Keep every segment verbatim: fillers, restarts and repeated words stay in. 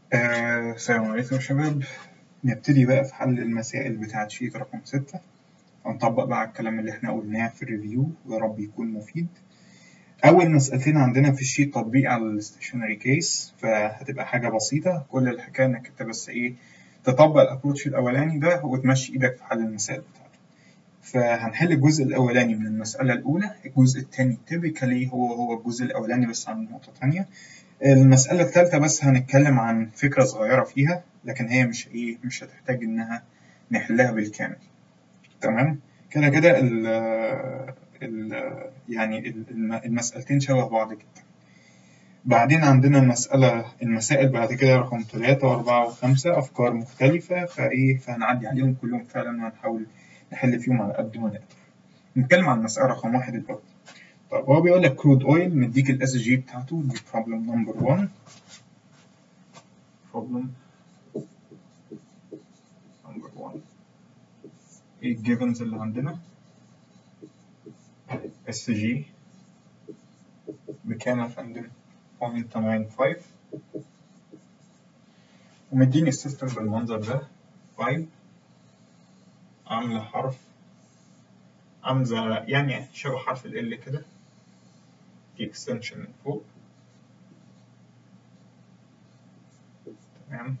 آه، السلام عليكم يا شباب. نبتدي بقى في حل المسائل بتاعة شيت رقم ستة. هنطبق بقى على الكلام اللي احنا قلناه في الريفيو، ويا رب يكون مفيد. أول مسألتين عندنا في الشيت تطبيق على الستيشنري كيس، فهتبقى حاجة بسيطة. كل الحكاية إنك أنت بس إيه تطبق الأبروتش الأولاني ده وتمشي إيدك في حل المسائل بتاعته. فهنحل الجزء الأولاني من المسألة الأولى، الجزء التاني typically هو هو الجزء الأولاني بس عن نقطة تانية. المسألة الثالثة بس هنتكلم عن فكرة صغيرة فيها، لكن هي مش إيه مش هتحتاج إنها نحلها بالكامل. تمام كده كده ال ال يعني المسألتين شبه بعض جدا. بعدين عندنا المسألة المسائل بعد كده رقم ثلاثة وأربعة وخمسة أفكار مختلفة، فإيه فهنعدي عليهم كلهم فعلا وهنحاول نحل فيهم على قد ما نقدر. نتكلم عن المسألة رقم واحد الأول. طب هو بيقول لك كرود أويل، مديك الأس جي بتاعته، دي بروبلم نمبر واحد. بروبلم نمبر واحد. ايه الجيفنز اللي عندنا؟ اس جي بكام يا فندم؟ صفر فاصلة تمانية خمسة، ومديني السيستم بالمنظر ده. خمسة عاملة حرف عاملة يعني شبه حرف ال L كده، في اكستنشن من فوق. تمام،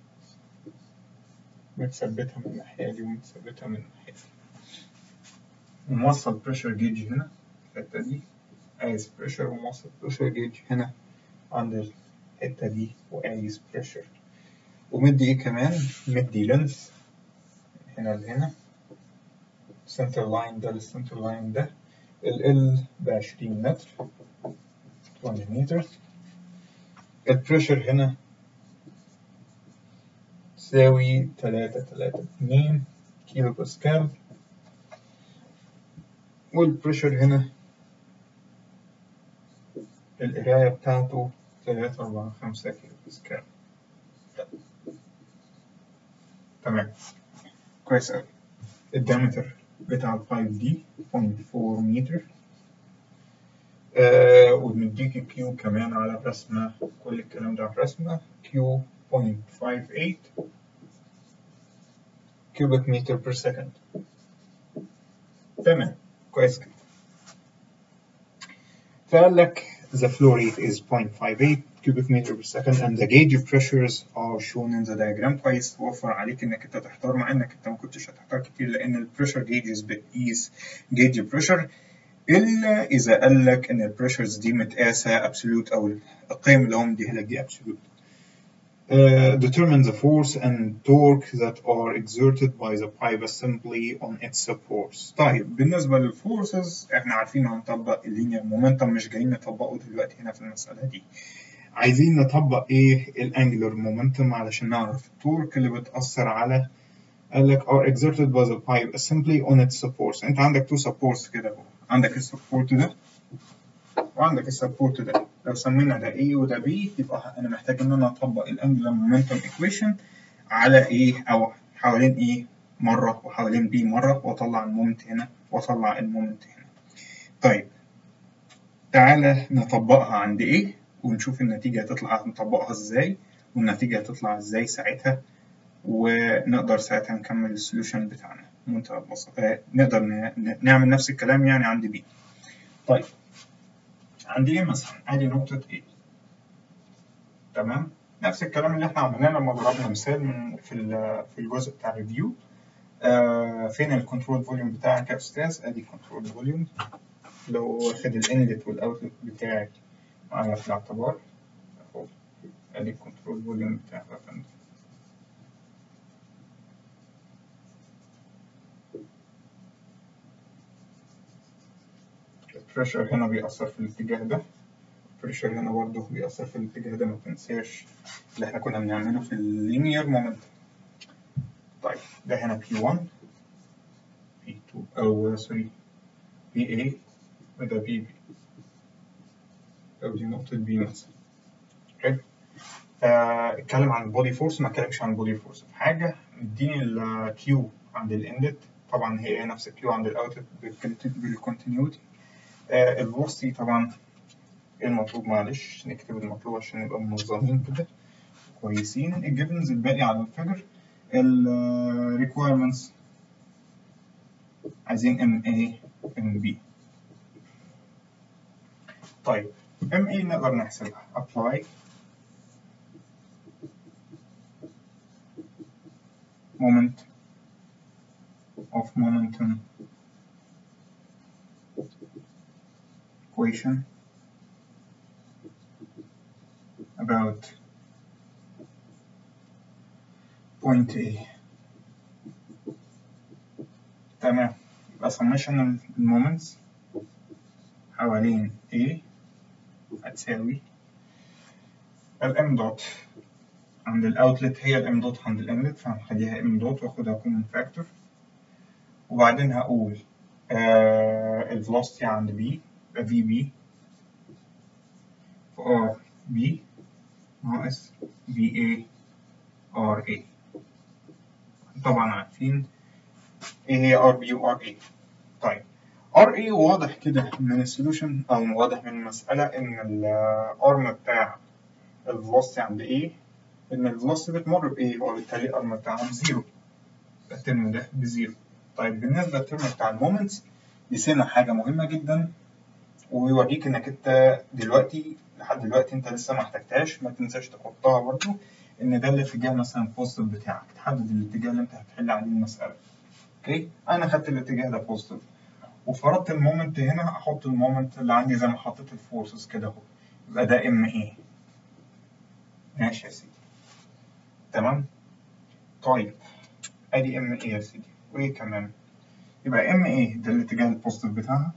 متثبتها من الناحية دي ومتثبتها من الناحية دي، وموصل بريشر جيج هنا في الحتة دي، قايس بريشر، وموصل بريشر جيج هنا عند الحتة دي وقايس بريشر. ومدي ايه كمان؟ مدي لينث هنا لهنا، سنتر لاين ده للسنتر لاين ده، ال L بعشرين متر، عشرين متر. البريشر هنا تساوي تلاتة تلاتة اتنين كيلو باسكال، والبريشر هنا القراية بتاعته تلاتة أربعة خمسة كيلو باسكال. تمام، كويس أوي. الدايمتر بتاع البايب دي صفر فاصلة أربعة متر. آه ومديك كيو كمان على الرسمة، كل الكلام ده على الرسمة، كيو صفر فاصلة خمسة تمانية كيوبيك متر بير سكند. تمام، كويس كده. فقال لك the flow rate is zero point five eight cubic meter per second and the gauge pressures are shown in the diagram. كويس، وفر عليك انك انت تحتار، مع انك انت ما كنتش هتحتار كتير لان البريشر جيجز بتقيس جيج بريشر، الا اذا قال لك ان البريشرز دي متقاسه ابسولوت، او القيم اللي هو مديها لك دي ابسولوت. Uh, determine the force and torque that are exerted by the pipe assembly on its supports. طيب بالنسبة للفورسز احنا عارفين هنطبق اللينير مومنتم، مش جايين نطبقه دلوقتي هنا في المسألة دي. عايزين نطبق ايه؟ الانجلر مومنتم علشان نعرف التورك اللي بتأثر على، قال لك are exerted by the pipe assembly on its supports. انت عندك تو supports كده اهو، عندك السبورت ده وعندك السبورت ده. لو سمينا ده A وده B يبقى انا محتاج ان انا اطبق الانجلر مومنتم ايكويشن على ايه، او حوالين ايه مره وحوالين B مره، واطلع المومنت هنا واطلع المومنت هنا. طيب تعالى نطبقها عند ايه ونشوف النتيجه هتطلع، نطبقها ازاي والنتيجه هتطلع ازاي ساعتها، ونقدر ساعتها نكمل السوليوشن بتاعنا بمنتهى البساطه. نقدر نعمل نفس الكلام يعني عند B. طيب عندي ايه مثلا؟ ادي نقطة ايه، تمام؟ نفس الكلام اللي احنا عملناه لما ضربنا مثال من في في الجزء بتاع الريفيو. آه فين الكنترول فوليوم بتاعك يا استاذ؟ ادي كنترول فوليوم، لو واخد الانلت والاوتلت بتاعي معايا في الاعتبار اهو، ادي الكنترول فوليوم بتاعي يا فندم. البريشر هنا بيأثر في الاتجاه ده، البريشر هنا برضه بيأثر في الاتجاه ده، ما تنساش اللي احنا كنا بنعمله في اللينير مومنتم. طيب ده هنا بي واحد بي اتنين او سوري بي ايه وده بي بي، او دي نقطة بي مثلا. حلو. آه، اتكلم عن البودي فورس، ما اتكلمش عن البودي فورس في حاجة. مديني الكيو عند الانلت، طبعا هي نفس الكيو عند الاوتلت بالكونتينيوتي. آه الفلوسيتي طبعا ايه المطلوب؟ معلش نكتب المطلوب عشان نبقى منظمين كده. كويسين. الجيفنز الباقي على الفجر. ال requirements عايزين ام اي ام بي. طيب ام اي نقدر نحسبها apply moment of momentum equation about point A. تمام. يبقى summation المومنتس حوالين A هتساوي الام دوت عند الاوتلت هي الام دوت عند الانلت، فهنخليها ام دوت واخدها كومن فاكتور. وبعدين هقول آه الفلوسيتي عند بي يبقى في بي في ار بي ناقص في اي ار اي. طبعا عارفين ايه هي ار بي وار اي. طيب ار اي واضح كده من السولوشن او واضح من المساله ان الارم بتاع الفلوسيتي عند ايه ان الفلوسيتي بتمر بايه وبالتالي الارم بتاعها بزيرو، الترم ده بزيرو. طيب بالنسبه للترم بتاع المومنتس نسينا حاجه مهمه جدا ويوريك انك انت دلوقتي لحد دلوقتي انت لسه ما احتجتهاش، ما تنساش تحطها برضو، ان ده الاتجاه مثلا بوزيتيف بتاعك، تحدد الاتجاه اللي انت هتحل عليه المساله. اوكي انا خدت الاتجاه ده بوزيتيف وفرضت المومنت هنا، احط المومنت اللي عندي زي ما حطيت الفورسز كده اهو، يبقى ده ام ايه. ماشي يا سيدي تمام. طيب ادي ام ايه يا سيدي، وايه كمان؟ يبقى ام ايه ده الاتجاه البوزيتيف بتاعها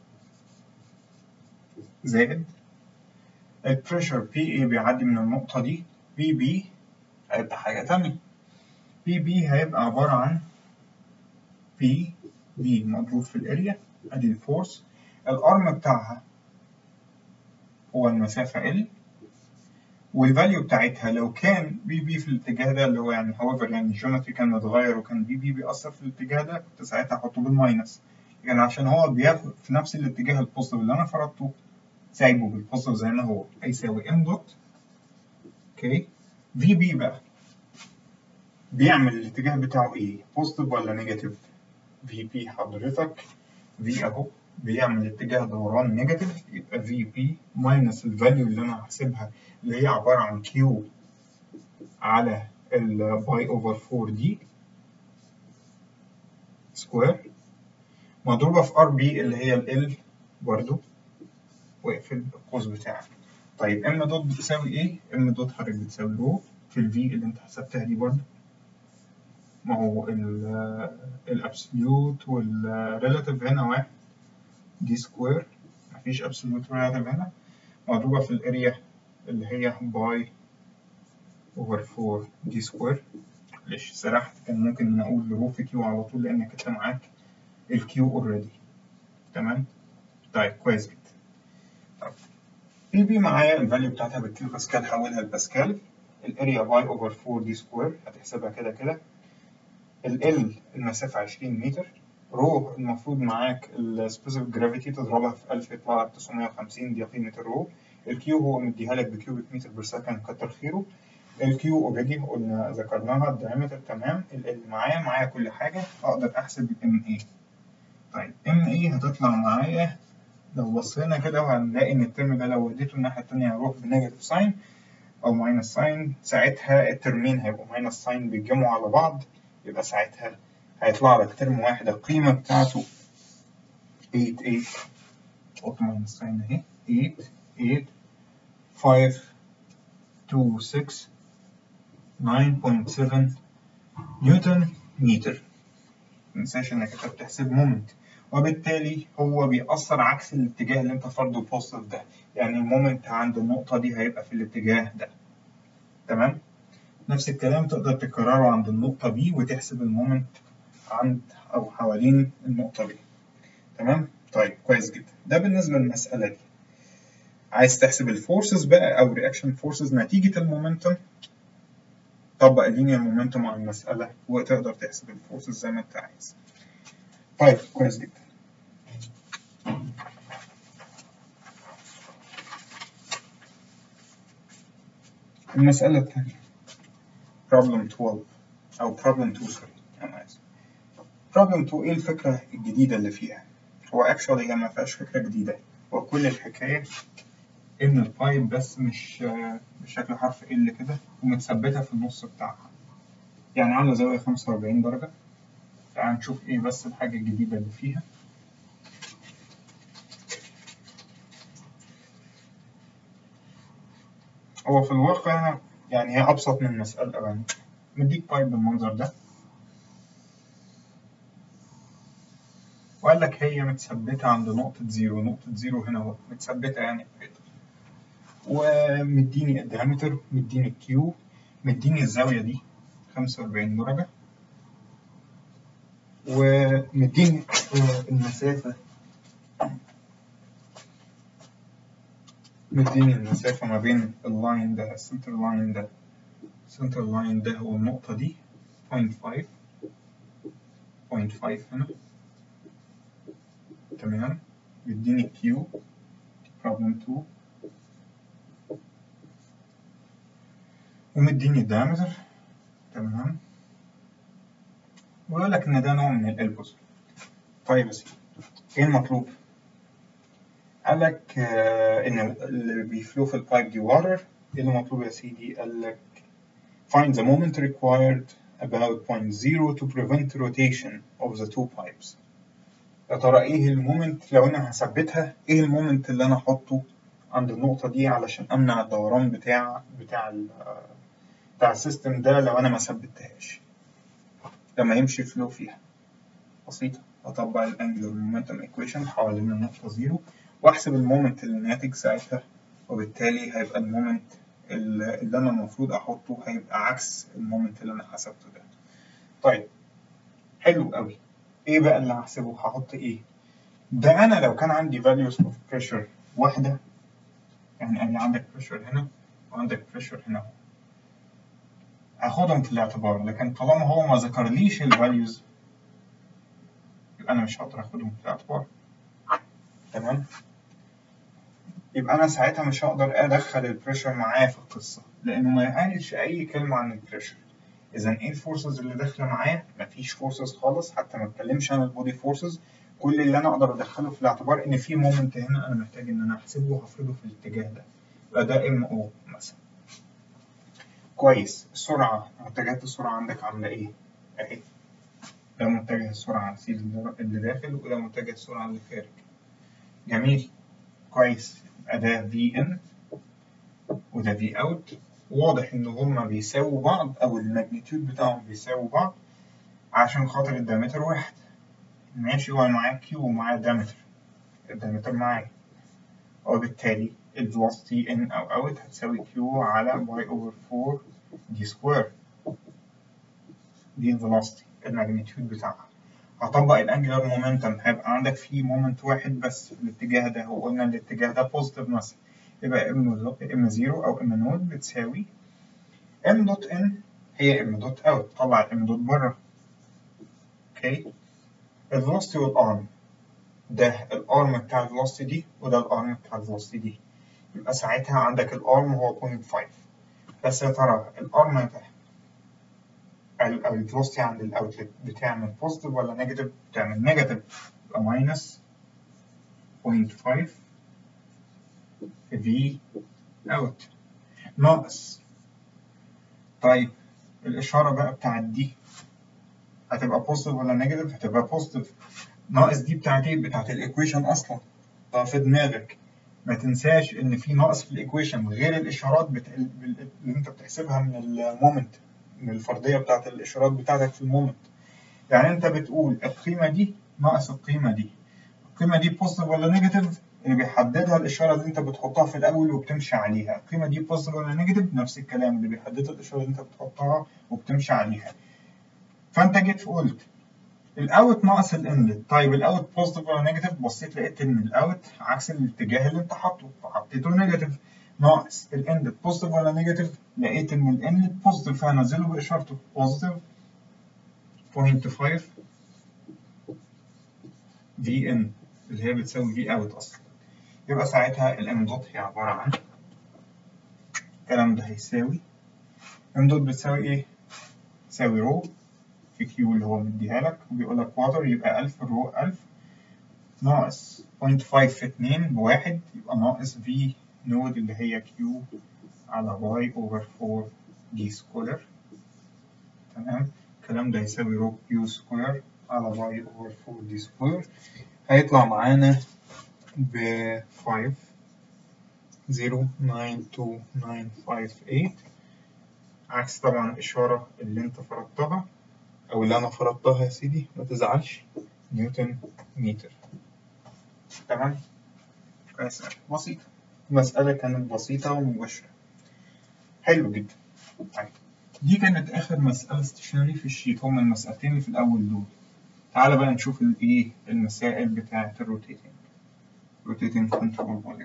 زائد البريشر بي اي بيعدي من النقطة دي، بي بي هيبقى حاجة تانية. بي بي هيبقى عبارة عن بي بي مضروب في الاريا، ادي الفورس، الارم بتاعها هو المسافة ال، والفاليو بتاعتها لو كان بي بي في الاتجاه ده اللي هو يعني however يعني الجيومتري كان متغير وكان بي بي بيأثر في الاتجاه ده كنت ساعتها احطه بالماينس، يعني عشان هو بياخد في نفس الاتجاه البوزيتيف اللي انا فرضته سايبه بالبوزيتيف زي ما هو، هيساوي ام دوت اوكي في بي بقى بيعمل الاتجاه بتاعه ايه؟ بوزيتيف ولا نيجاتيف؟ في بي حضرتك في اهو بيعمل اتجاه دوران نيجاتيف، يبقى في بي ماينس الفاليو اللي انا هحسبها اللي هي عباره عن كيو على الباي اوفر فور دي سكوير مضروبه في ار بي اللي هي ال برضه، واقفل القوس بتاعك. طيب ام دوت بتساوي ايه؟ ام دوت حضرتك بتساوي رو في الفي اللي انت حسبتها دي برضه، ما هو الابسوليوت والريلاتيف هنا واحد دي سكوير، مفيش ابسوليوت ريلاتيف هنا، مضروبة في الاريا اللي هي باي اوفر فور دي سكوير. معلش سرحت، كان ممكن نقول رو في كيو على طول لانك انت معاك الكيو اوريدي. تمام. طيب كويس جدا. طيب بي بي معايا الفاليو بتاعتها بالكيلو باسكال، حولها لباسكال. الاريا باي اوفر فور دي سكوير هتحسبها كده كده. ال المسافة عشرين متر. رو المفروض معاك السبيسيفيك جرافيتي تضربها في ألف يطلع لك تسعمية وخمسين، دي قيمة الرو. الكيو هو مديها لك بكيوبيك متر بير سكند كتر خيره. الكيو اوريدي قلنا ذكرناها الدايمتر تمام. ال معايا معايا كل حاجة، اقدر احسب الام اي. طيب ام اي هتطلع معايا لو بصينا كده وهنلاقي ان الترم ده لو وديته الناحية التانية هيروح بنيجاتيف ساين او ماينس ساين، ساعتها الترمين هيبقوا ماينس ساين بيتجمعوا على بعض، يبقى ساعتها هيطلع لك ترم واحد القيمة بتاعته تمانية تمانية حط ماينس ساين اهي تمانية تمانية خمسة اتنين ستة تسعة فاصلة سبعة نيوتن متر. متنساش انك انت بتحسب مومنت، وبالتالي هو بيأثر عكس الاتجاه اللي انت فرضه بوزيتيف ده، يعني المومنت عند النقطة دي هيبقى في الاتجاه ده. تمام؟ نفس الكلام تقدر تكرره عند النقطة B وتحسب المومنت عند أو حوالين النقطة B. تمام؟ طيب كويس جدا. ده بالنسبة للمسألة دي. عايز تحسب الفورسز بقى أو رياكشن فورسز نتيجة المومنتوم، طبق اللينير مومنتوم على المسألة وتقدر تحسب الفورسز زي ما أنت عايز. طيب كويس جدا. المسألة الثانية problem twelve أو problem two سوري أنا آسف. problem two إيه الفكرة الجديدة اللي فيها؟ هو actually هي ما فيهاش فكرة جديدة، هو كل الحكاية إن البايب بس مش بشكل حرف ال كده ومتثبتة في النص بتاعها، يعني عاملة زاوية خمسة وأربعين درجة. تعال نشوف إيه بس الحاجة الجديدة اللي فيها. هو في الواقع يعني هي أبسط من مسألة يعني مديك بايب بالمنظر ده وقال لك هي متثبتة عند نقطة زيرو، نقطة زيرو هنا اهو متثبتة يعني كده، ومديني الديامتر، مديني الكيو، مديني الزاوية دي خمسة وأربعين درجة، ومديني المسافة مديني المسافة ما بين اللاين ده السنتر لاين ده السنتر لاين ده والنقطة دي بوينت فايف بوينت فايف هنا تمام. مديني كيو بروبلم تو ومديني الدايمتر تمام، ويقول لك إن ده نوع من الإلبوس. طيب يا سيدي إيه المطلوب؟ قال لك آه إن اللي بيفلو في البايب دي واتر. إيه اللي مطلوب يا سيدي؟ قال لك find the moment required about point zero to prevent rotation of the two pipes. يا ترى إيه المومنت لو أنا هثبتها؟ إيه المومنت اللي أنا أحطه عند النقطة دي علشان أمنع الدوران بتاع بتاع ال بتاع السيستم ده لو أنا ما ثبتهاش لما يمشي فلو فيها؟ بسيطة، أطبق الأنجلر مومنتم إيكويشن حوالين النقطة زيرو وأحسب المومنت اللي ناتج ساعتها، وبالتالي هيبقى المومنت اللي أنا المفروض أحطه هيبقى عكس المومنت اللي أنا حسبته ده. طيب حلو قوي. إيه بقى اللي هحسبه؟ هحط إيه؟ ده أنا لو كان عندي values of pressure واحدة، يعني أنا عندك pressure هنا وعندك pressure هنا، هاخدهم في الاعتبار، لكن طالما هو ما ذكرليش الفاليوز يبقى أنا مش هقدر أخدهم في الاعتبار. تمام؟ يبقى أنا ساعتها مش هقدر أدخل البريشر معايا في القصة لأنه ما قالش أي كلمة عن البريشر. إذا إيه الفورسز اللي داخلة معايا؟ مفيش فورسز خالص، حتى ما اتكلمش عن البودي فورسز. كل اللي أنا أقدر أدخله في الاعتبار إن في مومنت هنا أنا محتاج إن أنا أحسبه وهفرضه في الاتجاه ده، يبقى ده ام او مثلا. كويس. السرعة، منتجات السرعة عندك عاملة إيه؟ أهي. ده متجه السرعة سي اللي داخل وده متجه السرعة اللي خارج. جميل. كويس. يبقى ده في ان وده في اوت. واضح إن هما بيساووا بعض أو الماجنتيود بتاعهم بيساووا بعض عشان خاطر الدايمتر واحد. ماشي، هو معاه كيو ومعاه دايمتر، الدايمتر معايا، وبالتالي الفلوسيتي ان أو اوت هتساوي كيو على باي أوفر فور دي سكوير. دي الفلوسيتي الماجنتيود بتاعها. هطبق الانجلر مومنتم، هيبقى عندك فيه مومنت واحد بس في الاتجاه ده، وقلنا الاتجاه ده بوزيتيف مثلا، يبقى ام ام زيرو او ام نود بتساوي ام دوت ان هي ام دوت اوت. طلع الام دوت بره. اوكي. الفلوسيتي والارم، ده الارم بتاع الفلوسيتي دي وده الارم بتاع الفلوسيتي دي، يبقى ساعتها عندك الارم هو بوينت فايف. بس يا ترى الارم ده الفلوسيتي عند الاوتلت بتعمل بوزيتيف ولا نيجاتيف؟ بتعمل نيجاتيف، يبقى ماينس بوينت فايف في اوت ناقص. طيب الاشاره بقى بتاعت دي هتبقى بوزيتيف ولا نيجاتيف؟ هتبقى بوزيتيف. ناقص دي بتاعت ايه؟ بتاعت الايكويشن اصلا. طب في دماغك ما تنساش ان في ناقص في الايكويشن غير الاشارات بتا... اللي انت بتحسبها من المومنت، من الفرضيه بتاعت الاشارات بتاعتك في المومنت. يعني انت بتقول القيمه دي ناقص القيمه دي، القيمه دي بوزيتيف ولا نيجاتيف؟ اللي بيحددها الاشاره اللي انت بتحطها في الاول وبتمشي عليها. القيمه دي بوزيتيف ولا نيجاتيف؟ نفس الكلام، اللي بيحددها الاشاره اللي انت بتحطها وبتمشي عليها. فانت جيت قلت الاوت ناقص الانلت. طيب الاوت بوزيتيف ولا نيجاتيف؟ بصيت لقيت ان الاوت عكس الاتجاه اللي انت حاطه فحطيته نيجاتيف. ناقص الانلت بوزيتيف ولا نيجاتيف؟ لقيت ان الانلت بوزيتيف فهنزله باشارته بوزيتيف بوينت فايف في ان اللي هي بتساوي في اوت اصلا. يبقى ساعتها الام دوت هي عباره عن الكلام ده هيساوي ام دوت بتساوي ايه؟ تساوي رو في كيو اللي هو مديها لك، وبيقول لك واتر يبقى ألف، رو ألف ناقص صفر فاصلة خمسة في اتنين بواحد، يبقى ناقص في نود اللي هي كيو على باي اوفر أربعة دي سكوير. تمام، الكلام ده يساوي رو كيو سكوير على باي اوفر أربعة دي سكوير، هيطلع معانا ب خمسة صفر تسعة اتنين تسعة خمسة تمانية، عكس طبعا الإشارة اللي أنت فرضتها أو اللي أنا فرضتها يا سيدي، ما تزعلش، نيوتن متر. تمام، كويس، بسيطة، المسألة كانت بسيطة ومباشرة، حلو جدا. طيب دي كانت آخر مسألة استشاري في الشيت، هما المسألتين اللي في الأول دول. تعالى بقى نشوف الإيه المسائل بتاعة الروتيتنج روتيتنج كنترول فوليوم.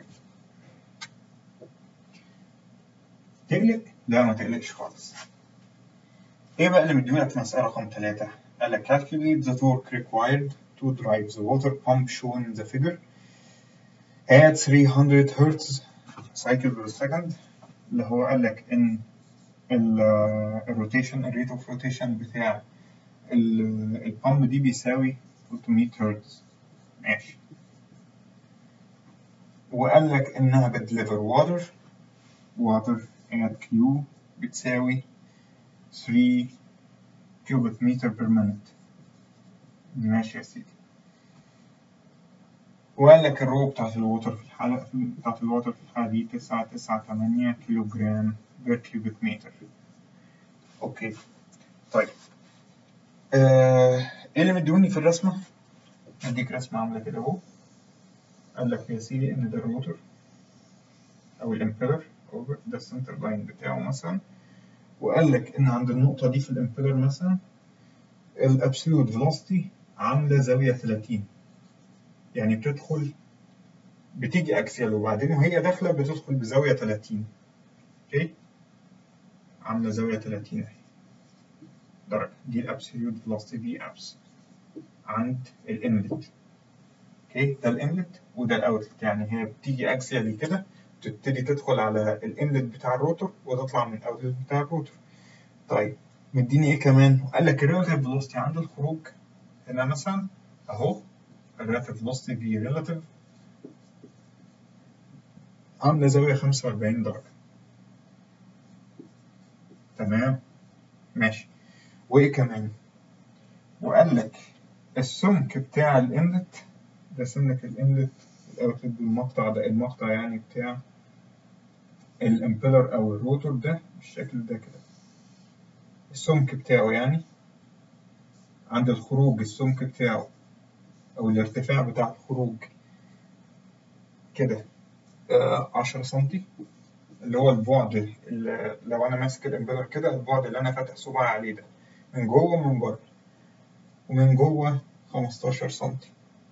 تقلق؟ لا ما تقلقش خالص. إيه بقى اللي مديهولك في مسألة رقم ثلاثة؟ قال لك calculate the torque required to drive the water pump shown in the figure at three hundred hertz cycle per second. اللي هو قال لك إن الروتيشن الريت اوف روتيشن بتاع البامب دي بيساوي تلتمية هرتز. ماشي، وقال لك إنها بتدليفر واتر واتر at Q بتساوي ثلاثة كيوبيك متر بير مينت. ماشي يا سيدي، وقال لك الرو بتاعت الوتر في الحالة بتاعت الوتر في الحالة دي تسعة تسعة تمانية كيلو جرام بير كيوبيك متر. أوكي طيب، آه، إيه اللي مديوني في الرسمة؟ أديك رسمة عاملة كده أهو. قال لك يا سيدي إن ده الروتر أو الإمبيلر أو ده السنتر لاين بتاعه مثلا، وقال لك إن عند النقطة دي في الإمبيلر مثلا الأبسولوت فيلوسيتي عاملة زاوية ثلاثين، يعني بتدخل بتيجي أكسيال وبعدين وهي داخلة بتدخل بزاوية ثلاثين. أوكي، عاملة زاوية ثلاثين أهي درجة، دي الأبسولوت فيلوسيتي في أبس عند الإنلت. اوكي، ده الانلت وده الاوتلت، يعني هي بتيجي اكسيالي كده، تبتدي تدخل على الانلت بتاع الروتور وتطلع من الاوتلت بتاع الروتور. طيب مديني ايه كمان؟ قال لك الريلاتيف فيلوسيتي عند الخروج هنا مثلا اهو، الريلاتيف فيلوسيتي في ريلاتيف عامله زاويه خمسة وأربعين درجه. تمام ماشي، وايه كمان؟ وقال لك السمك بتاع الانلت، ده سمك الانلت الاوتلت بالمقطع ده، المقطع يعني بتاع الامبيلر او الروتور ده بالشكل ده كده، السمك بتاعه يعني عند الخروج السمك بتاعه او الارتفاع بتاع الخروج كده آه عشرة سنتي، اللي هو البعد اللي لو انا ماسك الامبيلر كده، البعد اللي انا فاتح صباعي عليه ده من جوه ومن بره، ومن جوه خمستاشر سنتي.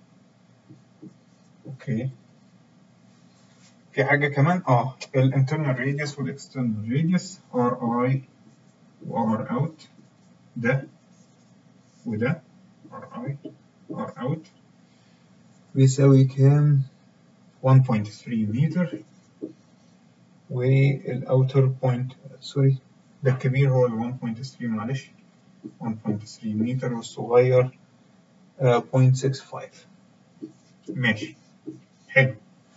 اوكي، في حاجة كمان اه الانترنال راديوس والاكسترنال راديوس ار اي وار اوت، ده وده ار اي ار اوت بيساوي كام؟ واحد فاصلة ثلاثة متر، والاوتر بوينت سوري ده الكبير هو ال واحد فاصلة ثلاثة معلش واحد فاصلة ثلاثة متر، والصغير آه صفر فاصلة ستة خمسة. ماشي حلو،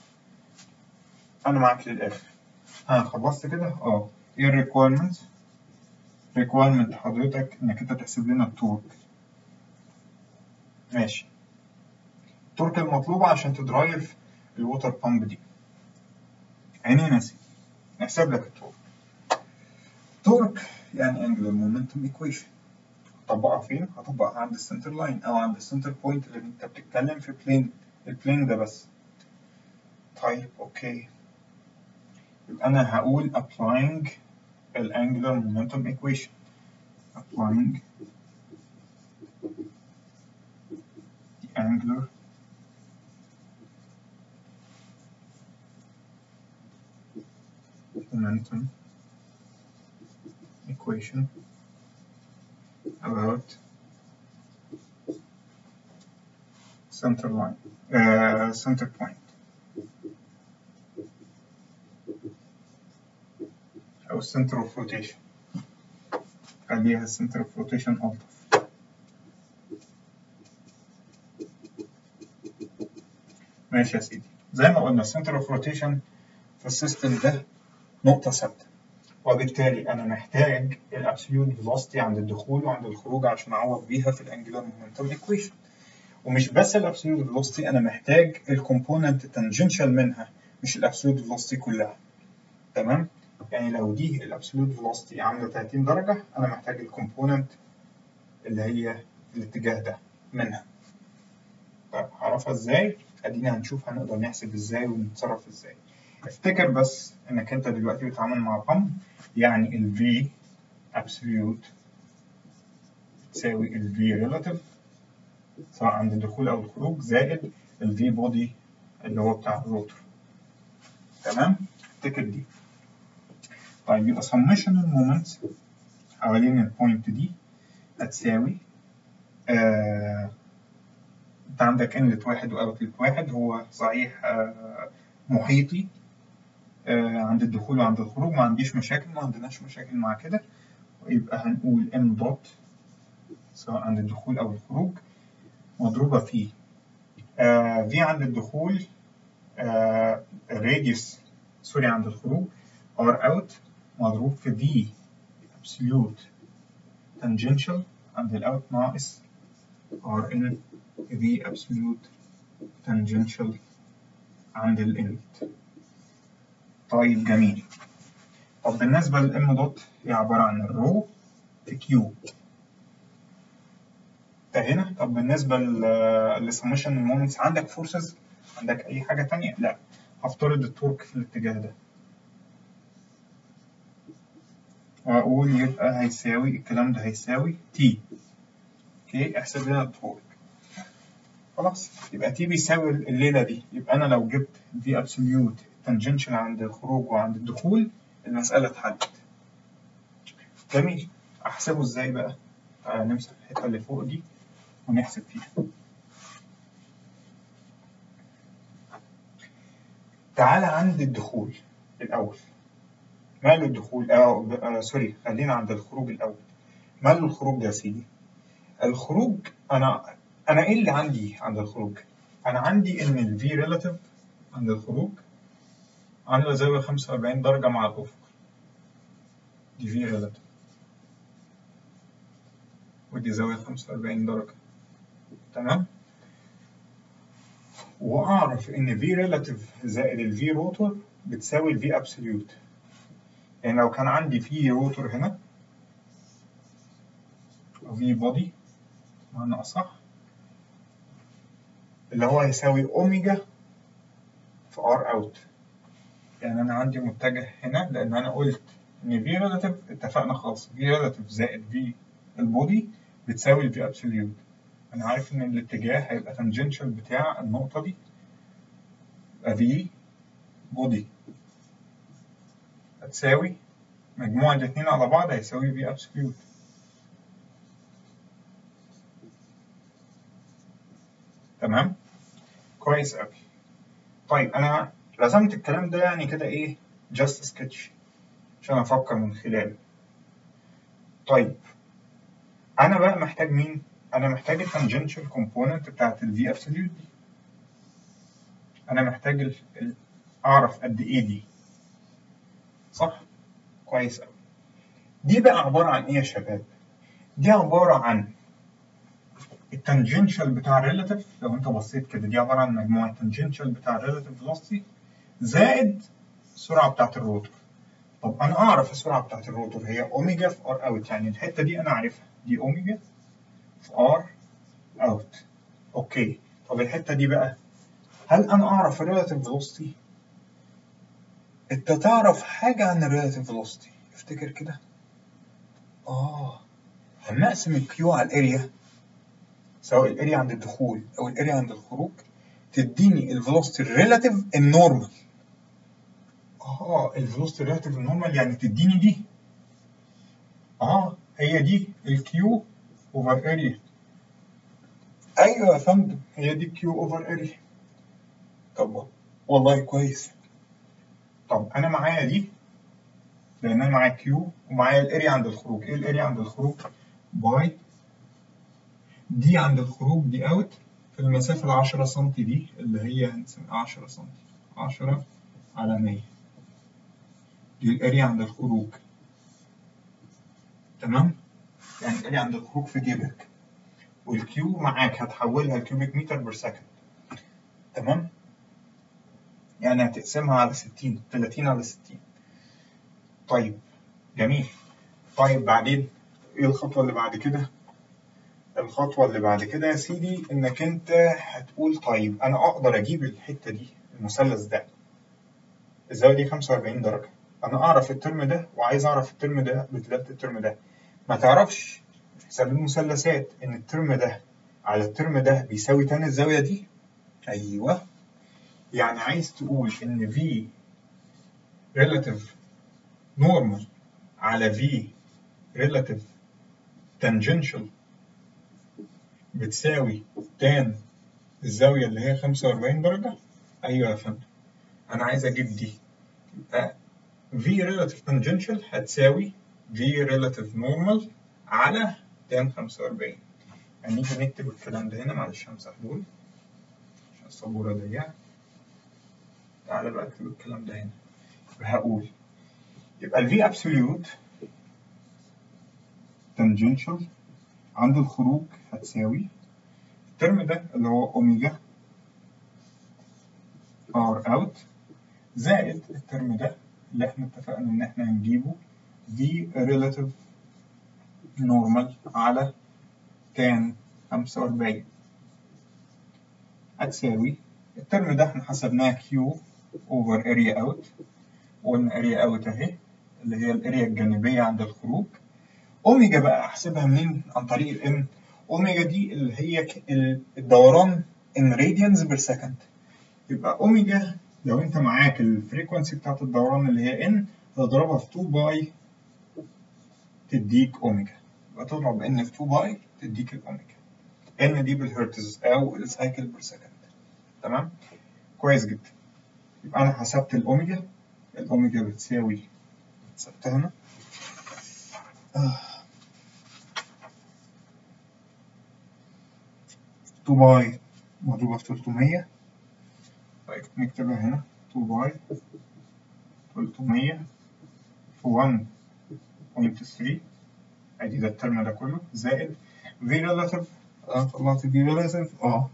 انا معاك للاخر. ها خلصت كده؟ اه ايه الريكويرمنت؟ ريكويرمنت حضرتك انك انت تحسب لنا التورك. ماشي، التورك المطلوبة عشان تدرايف الووتر بامب دي. عيني ناسي، نحسب لك التورك. تورك يعني انجلر مومنتوم ايكويشن، هطبقها فين؟ هطبقها عند السنتر لاين او عند السنتر بوينت اللي انت بتتكلم في بلين، البلين ده بس. طيب اوكي، يبقى انا هقول applying الانجلر مومنتوم ايكويشن، applying the angular momentum equation about center line uh, center point أو center of rotation. خليها السنتر اوف روتيشن الطف. ماشي يا سيدي، زي ما قلنا السنتر اوف روتيشن في السيستم ده نقطة ثابتة، وبالتالي أنا محتاج الابسوليوت فيلوسيتي عند الدخول وعند الخروج عشان أعوض بيها في الانجلر مومنتم ايكويشن. ومش بس الابسوليوت فيلوسيتي، أنا محتاج الكومبوننت تانجنشال منها، مش الابسوليوت فيلوسيتي كلها. تمام؟ يعني لو دي الابسوليوت فيلوسيتي عاملة تلاتين درجة، أنا محتاج الكومبوننت اللي هي في الاتجاه ده منها. طيب هعرفها ازاي؟ ادينا هنشوف هنقدر نحسب ازاي ونتصرف ازاي. افتكر بس انك انت دلوقتي بتتعامل مع بامب، يعني ال V absolute تساوي ال V relative سواء عند الدخول او الخروج زائد ال V body اللي هو بتاع الروتور. تمام؟ افتكر دي. طيب يبقى summation المومنتس حوالين البوينت دي هتساوي آه انت عندك انلت واحد واوتلت واحد، هو صحيح آه محيطي آه عند الدخول وعند الخروج، ما عنديش مشاكل، ما عندناش مشاكل مع كده. ويبقى هنقول ام دوت سواء عند الدخول او الخروج مضروبة في آه في عند الدخول آه راديوس سوري عند الخروج ار اوت مضروب في في absolute tangential عند الاوت ناقص ار ان في absolute tangential عند الانلت. طيب جميل. طب بالنسبة للإم دوت هي عبارة عن الرو في كيو. ده هنا. طب بالنسبة للسمشن المومنتس عندك فورسز؟ عندك أي حاجة تانية؟ لا. هفترض التورك في الاتجاه ده. وأقول يبقى هيساوي الكلام ده هيساوي تي. أوكي احسب لنا التورك. خلاص يبقى تي بيساوي الليلة دي، يبقى أنا لو جبت في أبسوليوت تانجنشال عند الخروج وعند الدخول المسألة اتحلت. جميل. أحسبه إزاي بقى؟ تعالى نمسح الحتة اللي فوق دي ونحسب فيها. تعالى عند الدخول الأول. ماله الدخول؟ آه, آه سوري خلينا عند الخروج الأول. ماله الخروج يا سيدي؟ الخروج أنا أنا إيه اللي عندي عند الخروج؟ أنا عندي إن ال V relative عند الخروج عاملة زاوية خمسة وأربعين درجة مع الأفق. دي V relative. ودي زاوية خمسة وأربعين درجة. تمام؟ وأعرف إن V relative زائد ال V rotor بتساوي ال V absolute. يعني لو كان عندي في روتور هنا أو في بودي معنى أصح اللي هو هيساوي أوميجا في ار اوت. يعني أنا عندي متجه هنا لأن أنا قلت إن في ريلاتيف اتفقنا خلاص في ريلاتيف زائد في البودي بتساوي الفي أبسوليوت. أنا عارف إن الاتجاه هيبقى تانجنشال بتاع النقطة دي يبقى في بودي هتساوي مجموع الاتنين على بعض هيساوي في أبسوليوت. تمام؟ كويس أوي. طيب أنا رسمت الكلام ده يعني كده إيه جاست سكتش عشان أفكر من خلاله. طيب أنا بقى محتاج مين؟ أنا محتاج التانجنشال كومبوننت بتاعت الفي أبسوليوت دي. أنا محتاج ال... ال... أعرف قد إيه دي. صح؟ كويس أوي. دي بقى عبارة عن إيه يا شباب؟ دي عبارة عن التانجنشال بتاع الريلاتيف. لو أنت بصيت كده دي عبارة عن مجموعة التانجنشال بتاع الريلاتيف فيلوسيتي زائد السرعة بتاعت الروتور. طب أنا أعرف السرعة بتاعت الروتور هي أوميجا في ار أوت، يعني الحتة دي أنا عارفها دي أوميجا في ار أوت. أوكي. طب الحتة دي بقى هل أنا أعرف الريلاتيف فيلوسيتي؟ أنت تعرف حاجة عن الريلاتيف فيلوسيتي؟ افتكر كده. آه لما أقسم الكيو على الأريا سواء الأريا عند الدخول أو الأريا عند الخروج تديني الفيلوسيتي الريلاتيف النورمال. آه الفيلوسيتي الريلاتيف النورمال يعني تديني دي. آه هي دي الكيو أوفر أريا. أيوه يا فندم هي دي كيو أوفر أريا. طب والله كويس. طب أنا معايا دي لان انا معايا كيو ومعايا الاريا عند الخروج. ايه الاريا عند الخروج؟ باي دي عند الخروج دي اوت في المسافه ال عشرة سم دي اللي هي هنسميها عشرة سم، عشرة على مية، دي الاريا عند الخروج. تمام؟ يعني الاريا عند الخروج في جيبك، والكيو معاك هتحولها لكيوبيك متر بير سكند. تمام؟ يعني هتقسمها على ستين، تلاتين على ستين. طيب جميل. طيب بعدين ايه الخطوه اللي بعد كده؟ الخطوه اللي بعد كده يا سيدي انك انت هتقول طيب انا اقدر اجيب الحته دي، المثلث ده الزاويه دي خمسة وأربعين درجه، انا اعرف الترم ده وعايز اعرف الترم ده بثلاثه الترم ده. ما تعرفش حساب المثلثات ان الترم ده على الترم ده بيساوي تاني الزاويه دي؟ ايوه، يعني عايز تقول ان V relative normal على V relative tangential بتساوي تان الزاوية اللي هي خمسة وأربعين درجة؟ أيوة يا فندم، أنا عايز أجيب دي. يبقى V relative tangential هتساوي V relative normal على تان خمسة وأربعين. يعني نيجي نكتب الكلام ده هنا، معلش همسح دول عشان السبورة ضيقة. تعالى بقى أكتب الكلام ده هنا. هقول يبقى ال V absolute tangential عند الخروج هتساوي الترم ده اللي هو أوميجا R out زائد الترم ده اللي احنا اتفقنا إن احنا هنجيبه V relative normal على تان خمسة وأربعين هتساوي الترم ده احنا حسبناه Q over area out، وقلنا area out اهي اللي هي الاريا الجانبية عند الخروج. أوميجا بقى أحسبها منين؟ عن طريق الإم. أوميجا دي اللي هي الدوران in radians per second. يبقى أوميجا لو أنت معاك الفريكونسي بتاعت الدوران اللي هي إن تضربها في اتنين باي تديك أوميجا. يبقى تضرب إن في اتنين باي تديك الأوميجا. إن دي بالهرتز أو السايكل بير سكند. تمام؟ كويس جدا. يبقى أنا حسبت الأوميجا. الأوميجا بتساوي، حسبتها هنا. آه. اتنين باي مضروبة في تلتمية. طيب نكتبها هنا اتنين باي تلتمية في واحد فاصلة تلاتة، ادي ده الترم ده كله زائد V relative. اه طلعت V relative اه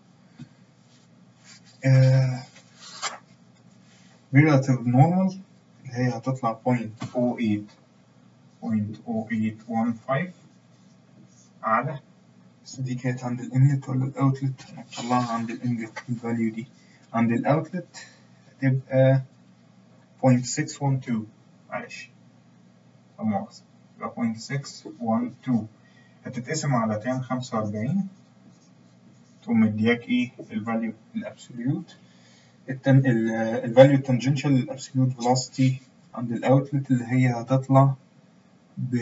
V relative normal اللي هي هتطلع صفر فاصلة صفر تمانية صفر فاصلة صفر واحد خمسة على، بس دي كانت عند الانلت ولا الاوتلت؟ هنطلعها عند الانلت. الفاليو دي عند الاوتلت هتبقى صفر فاصلة ستة واحد اتنين، معلش لا مؤاخذة، يبقى صفر فاصلة ستة واحد اتنين هتتقسم على تان خمسة وأربعين تقوم مدياك ايه؟ الفاليو الابسوليوت، الفاليو التانجنشال الابسوليوت فيلوسيتي عند الاوتلت اللي هي هتطلع ب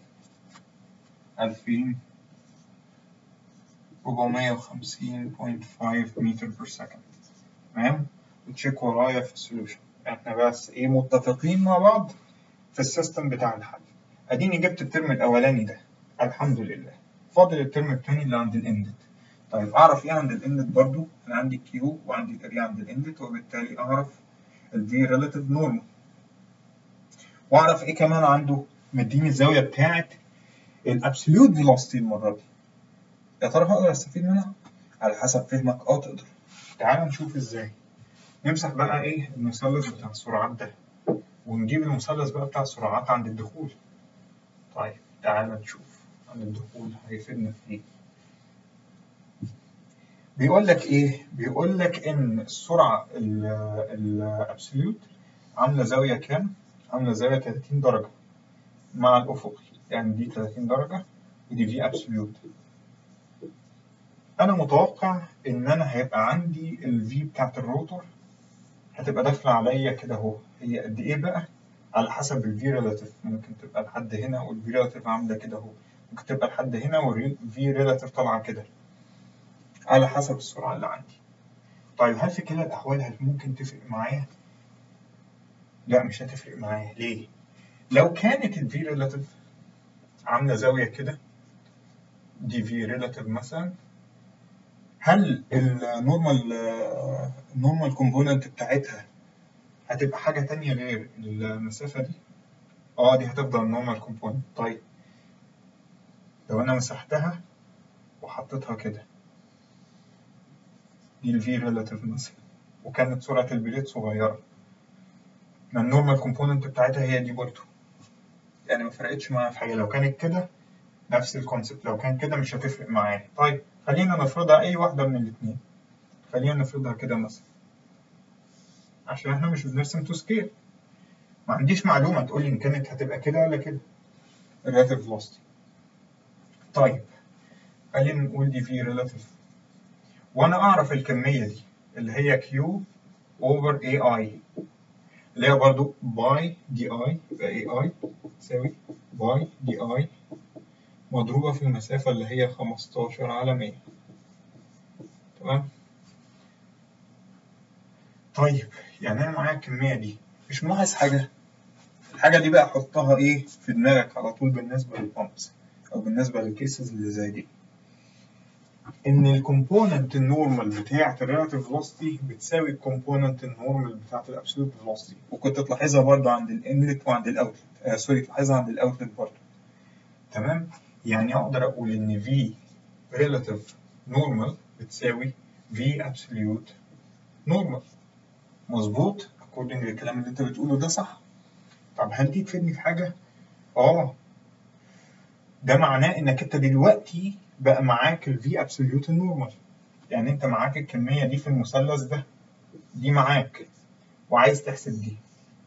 ألفين وأربعمية وخمسين فاصلة خمسة متر بير سكند. تمام؟ وتشيك ورايا في السوليوشن. احنا بس ايه متفقين مع بعض في السيستم بتاع الحل. اديني جبت الترم الاولاني ده الحمد لله، فاضل الترم الثاني اللي عند الاندت. طيب اعرف ايه عند الاندت؟ برضو انا عندي كيو وعندي الاريا عند الاندت، وبالتالي اعرف الفي ريلاتيف نورمال. واعرف ايه كمان عنده؟ مديني الزاويه بتاعت الابسوليوت فيلوسيتي المره دي. يا ترى هقدر استفيد منها؟ على حسب فهمك اه تقدر. تعال نشوف ازاي. نمسح بقى ايه المثلث بتاع السرعات ده، ونجيب المثلث بقى بتاع السرعات عند الدخول. طيب تعال نشوف عند الدخول هيفيدنا في ايه. بيقول لك ايه؟ بيقول لك ان السرعه الابسوليوت عامله زاويه كام؟ عامله زاويه تلاتين درجه مع الافقي، يعني دي تلاتين درجه ودي في ابسوليوت. انا متوقع ان انا هيبقى عندي الفي بتاعت الروتور هتبقى داخله عليا كده اهو. هي قد ايه بقى؟ على حسب الفي ريلاتيف، ممكن تبقى لحد هنا والفي ريلاتيف عامله كده اهو، ممكن تبقى لحد هنا والفي ريلاتيف طالعه كده، على حسب السرعه اللي عندي. طيب هل في كلا الاحوال هل ممكن تفرق معايا؟ لا مش هتفرق معايا. ليه؟ لو كانت ال V relative عاملة زاوية كده دي V relative مثلا، هل النورمال النورمال كومبوننت بتاعتها هتبقى حاجة تانية غير المسافة دي؟ اه دي هتفضل نورمال كومبوننت. طيب لو انا مسحتها وحطيتها كده، دي ال V relative مثلا، وكانت سرعة البليد صغيرة، ما النورمال كومبوننت بتاعتها هي دي برضه، يعني ما فرقتش معايا في حاجة. لو كانت كده نفس الكونسيبت، لو كان كده مش هتفرق معايا. طيب خلينا نفرضها أي واحدة من الاتنين، خلينا نفرضها كده مثلا عشان احنا مش بنرسم تو سكيل، ما عنديش معلومة تقول لي إن كانت هتبقى كده ولا كده الريلاتيف فيلوسيتي. طيب خلينا نقول دي في ريلاتيف، وأنا أعرف الكمية دي اللي هي Q over A I، اللي هي برضو باي دي اي، يبقى A I تساوي باي دي اي مضروبة في المسافة اللي هي خمستاشر على مية. تمام؟ طيب يعني أنا معايا الكمية دي، مش ملاحظ حاجة؟ الحاجة دي بقى حطها إيه في دماغك على طول بالنسبة للبامبس أو بالنسبة للكيسز اللي زي دي، إن الكومبوننت النورمال بتاعة الريلاتيف فيلوسيتي بتساوي الكومبوننت النورمال بتاعة الأبسولوت فيلوسيتي، وكنت تلاحظها برضه عند الإنلت وعند الأوتلت، آه سوري تلاحظها عند الأوتلت برضه. تمام؟ يعني أقدر أقول إن V relative normal بتساوي V absolute normal. مظبوط؟ according للكلام اللي أنت بتقوله ده صح؟ طب هل دي تفيدني في حاجة؟ آه ده معناه إنك أنت دلوقتي بقى معاك ال V absolute normal، يعني أنت معاك الكمية دي في المثلث ده، دي معاك وعايز تحسب دي،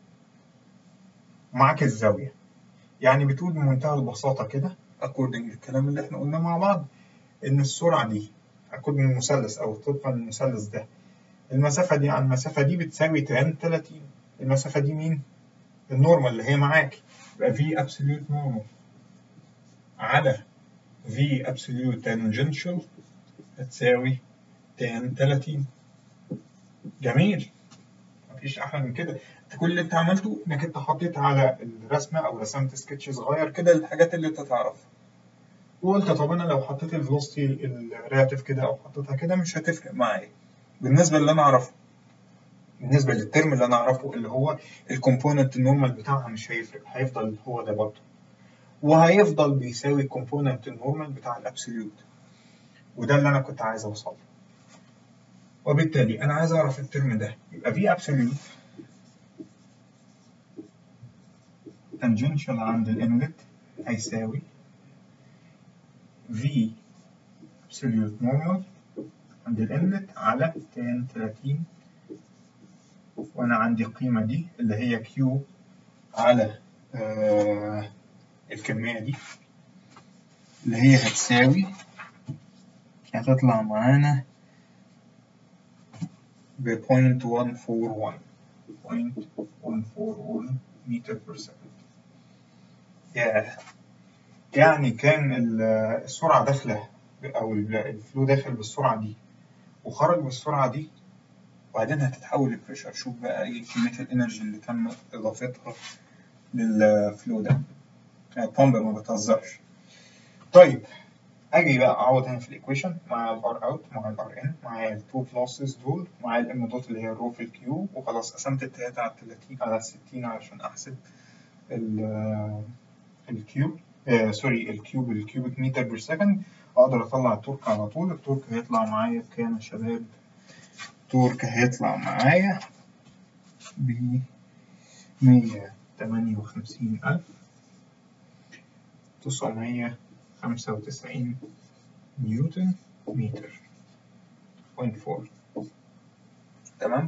معاك الزاوية. يعني بتقول بمنتهى البساطة كده according للكلام اللي إحنا قلناه مع بعض، إن السرعة دي according للمثلث أو طبقا للمثلث ده، المسافة دي عن المسافة دي بتساوي تان تلاتين. المسافة دي مين؟ النورمال اللي هي معاك، يبقى V absolute normal على V absolute tangential هتساوي تان تلاتين. جميل، مفيش أحلى من كده. أنت كل اللي أنت عملته إنك أنت حطيت على الرسمة أو رسمت سكتش صغير كده للحاجات اللي أنت تعرفها، وقلت طب أنا لو حطيت الفيلوسيتي الريلاتيف كده أو حطيتها كده مش هتفرق معايا بالنسبة اللي أنا أعرفه. بالنسبة للترم اللي أنا أعرفه اللي هو الكومبوننت النورمال بتاعها مش هيفرق، هيفضل هو ده برضه، وهيفضل بيساوي الكومبوننت النورمال بتاع الأبسوليوت، وده اللي أنا كنت عايز أوصل له. وبالتالي أنا عايز أعرف الترم ده، يبقى في أبسوليوت تانجنشال عند الإنلت هيساوي في أبسوليوت نورمال عند الإنلت على تان تلاتين، وأنا عندي القيمة دي اللي هي كيو على آه الكمية دي اللي هي هتساوي، هتطلع معانا ب صفر فاصلة مية وأربعة وأربعين صفر فاصلة مية وأربعة وأربعين متر بير سكند. ياه، يعني كان السرعة داخلة أو الفلو داخل بالسرعة دي وخرج بالسرعة دي، وبعدين هتتحول لبريشر. شوف بقى إيه كمية الإنرجي اللي تم إضافتها للفلو ده. البامب ما بتهزرش. طيب اجي بقى اعوض هنا في الايكويشن مع الار اوت مع الار ان مع التو كلاسز دول مع الام دوت اللي هي الرو في الكيو، وخلاص قسمت التلاته على تلاتين على ستين علشان احسب الكيوب آه سوري الكيوب الكيوبيك متر بير سكند. اقدر اطلع التورك على طول. التورك هيطلع معايا بكام يا شباب؟ التورك هيطلع معايا ب مية تمانية وخمسين ألف تسعمية خمسة وتسعين نيوتن متر بوينت فور. تمام؟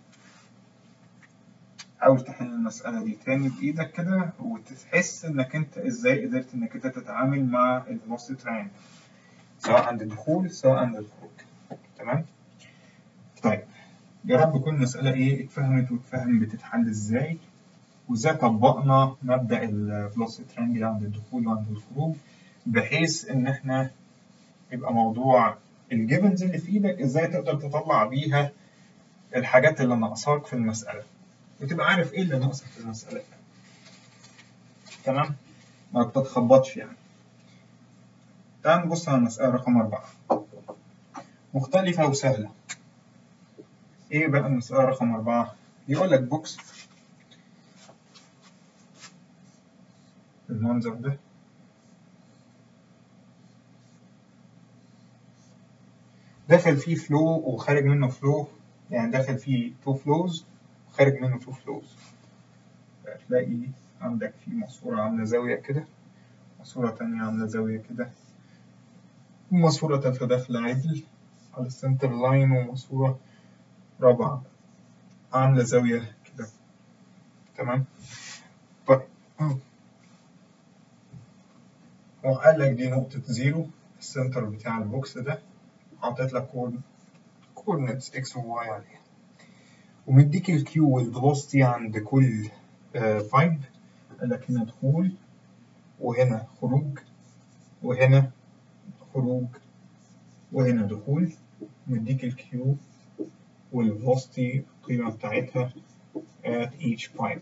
حاول تحل المسألة دي تاني بإيدك كده وتحس إنك أنت إزاي قدرت إنك أنت تتعامل مع الفيلوسيتي تريانجل سواء عند الدخول سواء عند الخروج. تمام؟ طيب يا رب تكون المسألة إيه اتفهمت واتفهم بتتحل إزاي، وإزاي طبقنا مبدأ الفيلوسيتي تريانجل عند الدخول وعند الخروج، بحيث إن إحنا يبقى موضوع الجيفنز اللي في إيدك إزاي تقدر تطلع بيها الحاجات اللي ناقصاك في المسألة، وتبقى عارف إيه اللي ناقصك في المسألة. تمام؟ ما بتتخبطش يعني. تعال نبص على المسألة رقم أربعة، مختلفة وسهلة. إيه بقى المسألة رقم أربعة؟ يقول لك بوكس بالمنظر ده، داخل فيه فلو وخارج منه فلو، يعني داخل فيه تو فلوز وخارج منه تو فلوز. هتلاقي عندك في ماسورة عاملة زاوية كده، ماسورة تانية عاملة زاوية كده، وماسورة تالتة داخلة عدل على السنتر لاين، وماسورة رابعة عاملة زاوية كده. تمام؟ طيب هو قال لك دي نقطة زيرو، السنتر بتاع البوكس ده، حاطط لك كود كوردينتس اكس وواي عليها، ومديك الكيو والفيلوسيتي عند كل بايب. قال لك هنا دخول وهنا خروج وهنا خروج وهنا دخول، مديك الكيو والفيلوسيتي القيمة بتاعتها at each pipe.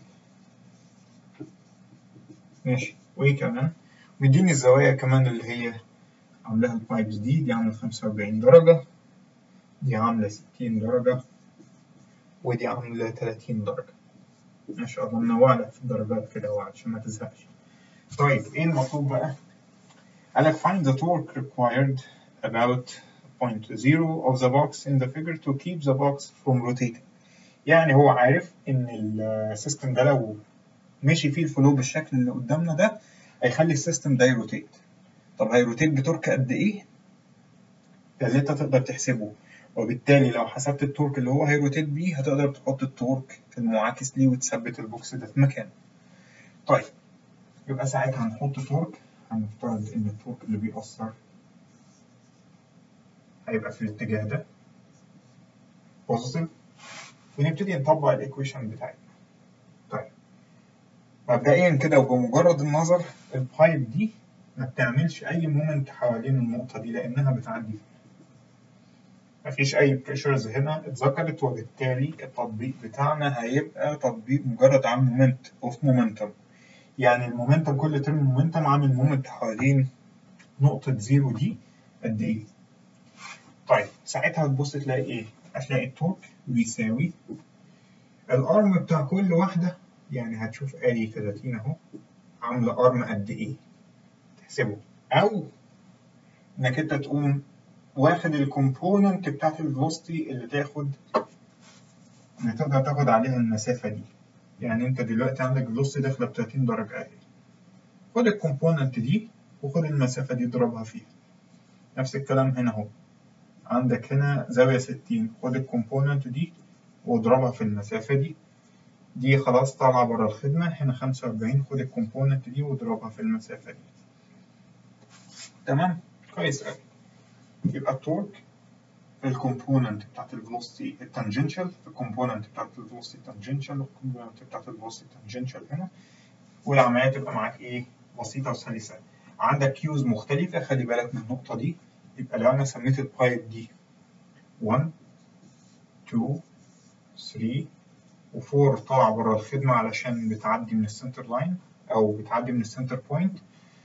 ماشي، وايه كمان؟ مديني الزوايا كمان اللي هي عاملاها البايبس دي، دي عاملة خمسة وأربعين درجة، دي عاملة ستين درجة، ودي عاملة تلاتين درجة. ما شاء الله منوع لك في الدرجات كده عشان ما تزهقش. طيب ايه المطلوب بقى؟ قال لك find the torque required about zero point zero of the box in the figure to keep the box from rotating. يعني هو عارف ان السيستم ده لو مشي فيه الفلو بالشكل اللي قدامنا ده هيخلي السيستم ده يروتيت. طب هيروتيت بتورك قد ايه؟ ده اللي انت تقدر تحسبه، وبالتالي لو حسبت التورك اللي هو هيروتيت بيه هتقدر تحط التورك المعاكس ليه وتثبت البوكس ده في مكانه. طيب يبقى ساعتها هنحط تورك، هنفترض ان التورك اللي بيأثر هيبقى في الاتجاه ده بوزيتيف، ونبتدي نطبق الايكويشن بتاعتنا. طيب مبدئيا كده وبمجرد النظر البايب دي ما بتعملش اي مومنت حوالين النقطة دي لانها بتعدي فيها. مفيش اي بريشرز هنا اتذكرت، وبالتالي التطبيق بتاعنا هيبقى تطبيق مجرد عن مومنت اوف مومنتم. يعني المومنتم كل ترم مومنتم عامل مومنت حوالين نقطة زيرو دي قد ايه؟ طيب ساعتها هتبص تلاقي ايه؟ هتلاقي التورك بيساوي الارم بتاع كل واحدة، يعني هتشوف ادي تلاتين اهو عاملة ارم قد ايه؟ تحسبه، او انك انت تقوم واخد الكومبوننت بتاعت الفيلوسيتي اللي تاخد اللي تقدر تاخد عليها المسافة دي. يعني انت دلوقتي عندك فيلوسيتي داخلة ب تلاتين درجة اهي، خد الكومبوننت دي وخد المسافة دي اضربها فيها. نفس الكلام هنا اهو، عندك هنا زاوية ستين، خد الكومبوننت دي واضربها في المسافة دي، دي خلاص طالعة بره الخدمة. هنا خمسة وأربعين، خد الكومبوننت دي واضربها في المسافة دي. تمام؟ كويس أوي. يبقى التورك الكومبوننت بتاعت الفيلوسيتي التانجنشال، الكومبوننت بتاعت الفيلوسيتي التانجنشال، والكومبوننت بتاعت الفيلوسيتي التانجنشال هنا، والعملية تبقى معاك إيه؟ بسيطة وسلسة. عندك كيوز مختلفة، خلي بالك من النقطة دي. يبقى لو أنا سميت البايب دي واحد اتنين تلاتة و4 طالعة بره الخدمة علشان بتعدي من السنتر لاين أو بتعدي من السنتر بوينت.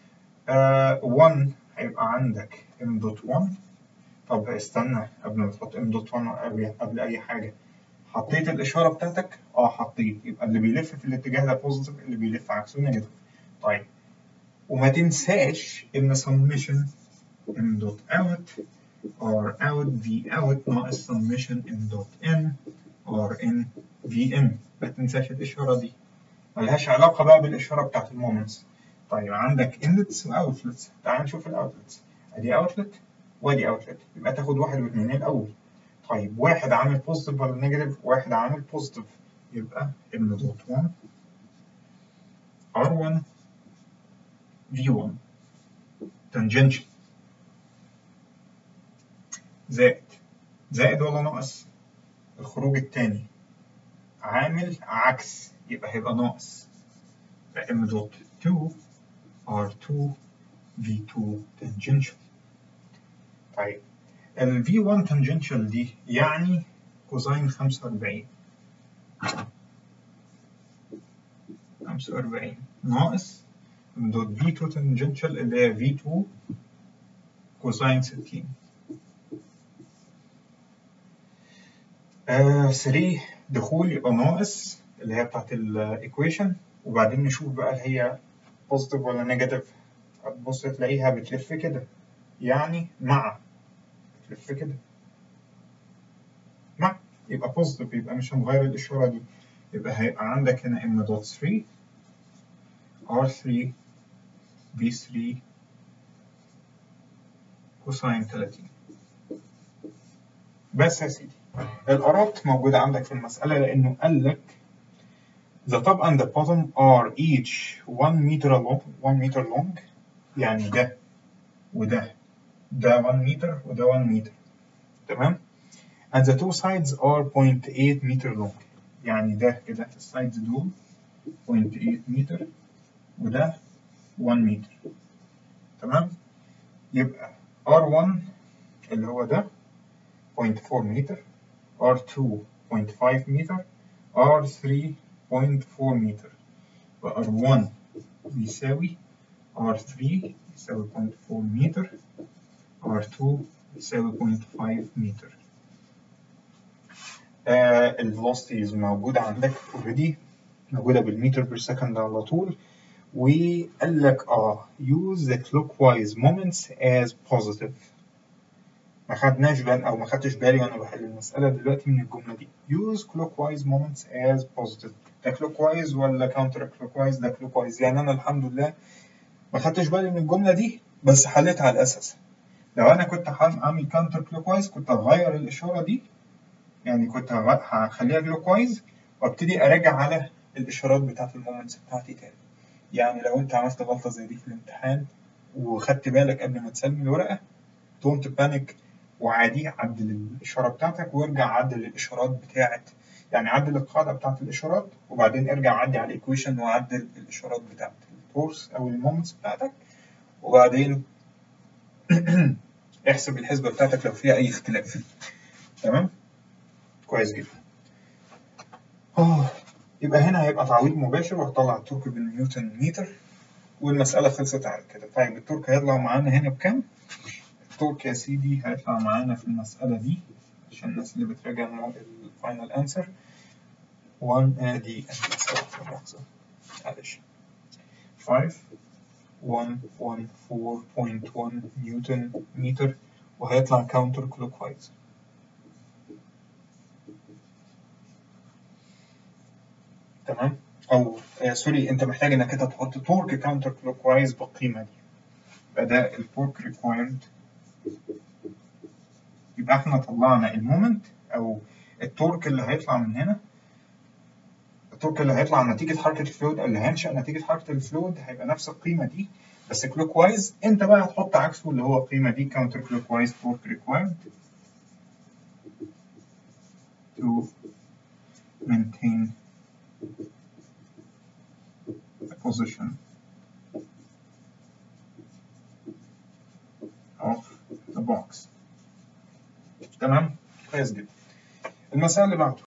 آه واحد هيبقى عندك ام دوت واحد. طب استنى قبل ما تحط ام دوت واحد قبل, قبل أي حاجة، حطيت الإشارة بتاعتك؟ أه حطيت، يبقى اللي بيلف في الاتجاه ده بوزيتيف، اللي بيلف عكسه نيجاتيف. طيب وما تنساش إن سمشن ام دوت اوت ار اوت في اوت ناقص سمشن ام دوت ان ار ان في ان. ما تنساش الإشارة دي، ملهاش علاقة بقى بالإشارة بتاعت المومنتس. طيب عندك انلتس واوتلتس، تعال نشوف الاوتلتس. ادي اوتلت وادي اوتلت، يبقى تاخد واحد واثنين الاول. طيب واحد عامل بوزيتيف ولا نيجاتيف؟ واحد عامل بوزيتيف، يبقى ام دوت واحد ار واحد في واحد تانجنشال زائد زائد ولا ناقص؟ الخروج الثاني عامل عكس، يبقى هيبقى ناقص، يبقى ام دوت اتنين ار اتنين في اتنين تانجنشال. طيب ال في واحد تانجنشال دي يعني كوزين خمسة وأربعين، خمسة وأربعين ناقص دوت في اتنين تانجنشال اللي هي في اتنين كوساين ستين. آه تلاتة دخول يبقى ناقص اللي هي بتاعت الايكويشن، وبعدين نشوف بقى هل هي بوزيتيف ولا نيجاتيف. هتبص تلاقيها بتلف كده، يعني مع، بتلف كده مع، يبقى بوزيتيف، يبقى مش هنغير الإشارة دي، يبقى هيبقى عندك هنا ام دوت تلاتة ار تلاتة بي تلاتة كوساين تلاتين. بس يا سيدي الارات موجودة عندك في المسألة، لأنه قال لك the top and the bottom are each one meter long one meter long، يعني ده وده ده واحد متر وده واحد متر، تمام؟ and the two sides are zero point eight meter long، يعني ده كده السايدز دول zero point eight متر وده واحد متر، تمام؟ يبقى ار واحد اللي هو ده zero point four متر، ار اتنين zero point five متر، ار تلاتة zero point four متر، يبقى ار واحد بيساوي ار تلاتة يساوي zero point four متر، ار اتنين يساوي zero point five متر. آه الفلوسيتيز موجودة عندك اوريدي، موجودة بالمتر بير سكند على طول، وقال لك اه use the clockwise moments as positive. ما خدناش بالنا او ما خدتش بالي وانا بحل المسألة دلوقتي من الجملة دي. use clockwise moments as positive، ده clockwise ولا counter clockwise؟ ده clockwise، يعني انا الحمد لله ما خدتش بالي من الجملة دي، بس حليتها على الاساس. لو انا كنت هعمل counter clockwise كنت هغير الاشارة دي، يعني كنت هخليها كلوكوايز وابتدي اراجع على الاشارات بتاعت المومنتس بتاعتي تاني. يعني لو انت عملت غلطه زي دي في الامتحان وخدت بالك قبل ما تسلم الورقه، دونت بانيك، وعادي عدل الاشاره بتاعتك وارجع عدل الاشارات بتاعت، يعني عدل القاعده بتاعت الاشارات وبعدين ارجع عدي على الايكويشن وعدل الاشارات بتاعت الفورس او المومنتس بتاعتك، وبعدين احسب الحسبه بتاعتك لو فيها اي اختلاف. تمام؟ كويس جدا. يبقى هنا هيبقى تعويض مباشر وهطلع التورك بالنيوتن متر، والمسألة خلصت على كده. طيب التورك هيطلع معانا هنا بكام؟ التورك يا سيدي هيطلع معانا في المسألة دي عشان الناس اللي بتراجع الفاينل انسر واحد ادي معلش خمسة واحد واحد أربعة فاصلة واحد نيوتن متر، وهيطلع كاونتر كلوك وايز. تمام؟ او آه سوري، انت محتاج انك انت تحط تورك كاونتر كلوك وايز بالقيمه دي، يبقى ده التورك ريكوايرد. يبقى احنا طلعنا المومنت او التورك اللي هيطلع من هنا، التورك اللي هيطلع نتيجه حركه الفلويد او اللي هينشا نتيجه حركه الفلويد هيبقى نفس القيمه دي بس كلوك وايز. انت بقى هتحط عكسه اللي هو القيمه دي كاونتر كلوك وايز تورك ريكوايرد to maintain the position of the box. تمام؟ كويس جدا. المسألة اللي بعده